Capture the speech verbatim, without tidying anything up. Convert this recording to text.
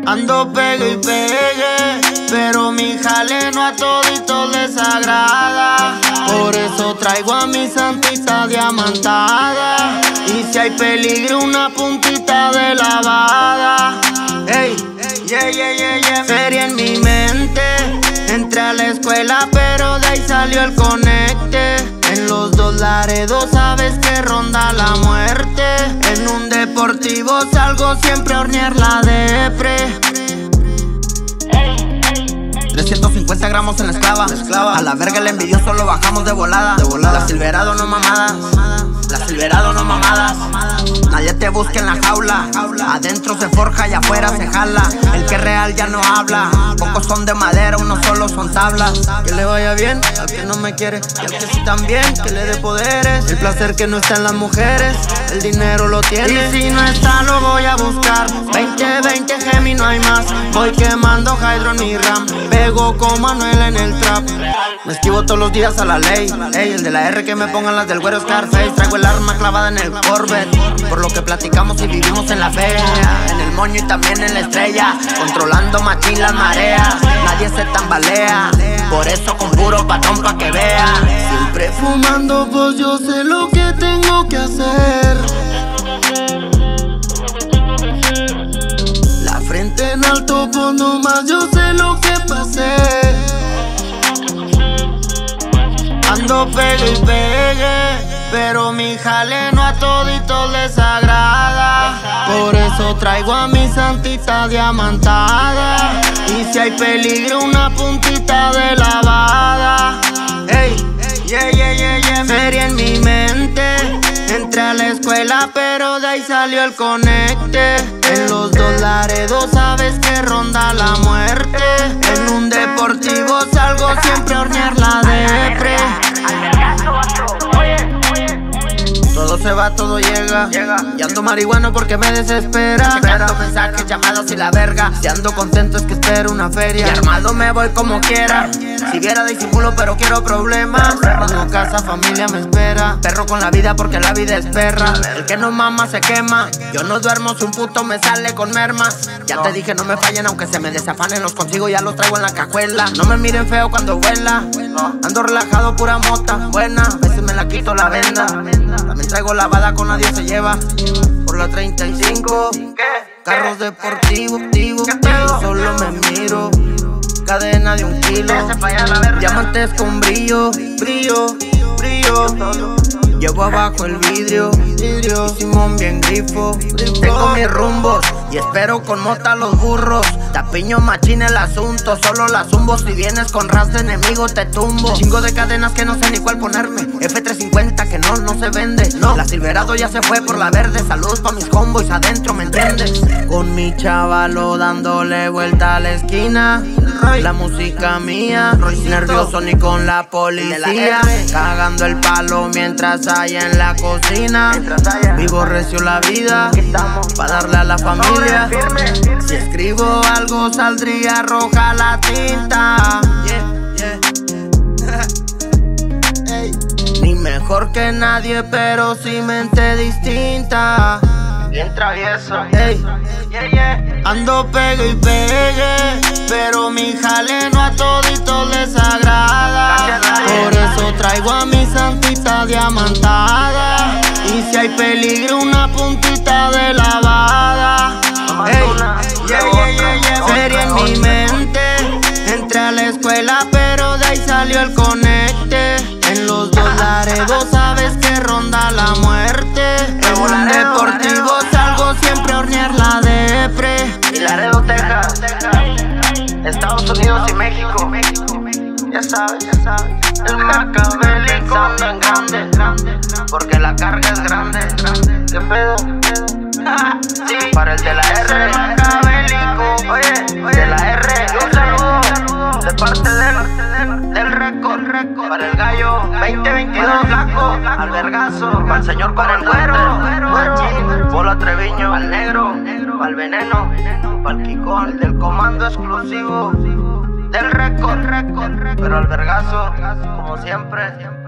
Ando pegue y pegue, pero mi jale no a toditos les agrada. Por eso traigo a mi santita diamantada. Y si hay peligro, una puntita de lavada. Ey, yeah, yeah, yeah, yeah. Feria en mi mente. Entré a la escuela, pero de ahí salió el conecte. En los dos Laredos sabes que ronda la muerte. En un deportivo salgo siempre a hornear la depre. trescientos cincuenta gramos en la esclava. A la verga el envidioso lo bajamos de volada. de volada. La Silverado no mamadas. La Silverado no mamadas. Nadie te busca en la jaula. Adentro se forja y afuera se jala. El que es real ya no habla. Pocos son de madera, unos solo son tablas. Que le vaya bien al que no me quiere, y al que sí también, que le dé poderes. El placer que no está en las mujeres, el dinero lo tiene. Y si no está lo voy a buscar. Veinte, veinte Gemi, no hay más. Voy quemando Hydro en mi RAM. Pego con Manuel en el trap. Me esquivo todos los días a la ley. Ey, el de la R que me pongan las del güero Scarface. Traigo el arma clavada en el Corvette. Por lo que platicamos y vivimos en la feria. En el moño y también en la estrella. Controlando machín las mareas. Nadie se tambalea. Por eso con puro patón pa' que vea. Siempre fumando, pues yo sé lo que tengo que hacer. La frente en alto, pues nomás yo sé lo que pasé. Ando pegue y pegue, pero mi jale no a toditos les agrada. Por eso traigo a mi santita diamantada. Y si hay peligro, una puntita de lavada. Ey, yeah, yeah, yeah, yeah. Feria en mi mente. Entré a la escuela, pero de ahí salió el conecte. En los dos Laredos sabes que ronda la muerte. En un deportivo salgo siempre a hornear la depre. Todo se va, todo llega. Y ando marihuano porque me desespera. Checando mensajes, llamados y la verga. Si ando contento es que espero una feria. Y armado me voy como quiera. Si viera disimulo pero quiero problemas. Tengo casa, familia me espera. Perro con la vida porque la vida es perra. El que no mama se quema. Yo no duermo si un puto me sale con mermas. Ya te dije no me fallen aunque se me desafanen. Los consigo ya los traigo en la cajuela. No me miren feo cuando vuela. Ando relajado, pura mota buena. A veces me la quito la venda. También traigo lavada con nadie se lleva. Por la treinta y cinco. Carros deportivos, digo, solo me miro. Cadena de un kilo. Diamantes con brillo, brillo, brillo. Llevo abajo el vidrio, vidrio. Simón bien grifo. Tengo mis rumbos y espero con mota los burros. Tapiño machín el asunto, solo la zumbo. Si vienes con ras de enemigo te tumbo. Chingo de cadenas que no sé ni cuál ponerme. F trescientos cincuenta que no, no se vende. No, la Silverado ya se fue por la verde. Saludos pa' mis convoys adentro, ¿me entiendes? Con mi chavalo dándole vuelta a la esquina. La música mía, nervioso ni con la policía. Cagando el palo mientras hay en la cocina. Vivo recio la vida, pa' darle a la familia. Si escribo algo saldría roja la tinta. Ni mejor que nadie, pero sí mente distinta. Bien travieso. Ey, yeah, yeah. Ando pegue y pegue, pero mi jale no a toditos les agrada. Por eso traigo a mi santita diamantada. Y si hay peligro, una puntita de lavada. Ey, yeah, yeah, yeah, yeah. Feria en mi mente. Entré a la escuela, pero de ahí salió el conecte. En los dos Laredos sabes que ronda la muerte. En un deportivo salgo siempre a hornear la depre. Y Laredo, Texas, Estados Unidos y México. Ya sabes, ya sabes. El macabélico en grande, porque la carga es grande. ¿Qué pedo? Sí, para el de la R, macabélico. Oye, oye, de la R, un saludo de parte del, del récord. Para el gallo, veinte veintidós, flaco, al vergazo, para el señor con el güero, Polo Treviño, al negro, al veneno, para el Kikón, el del comando exclusivo del récord, pero al vergazo, como siempre.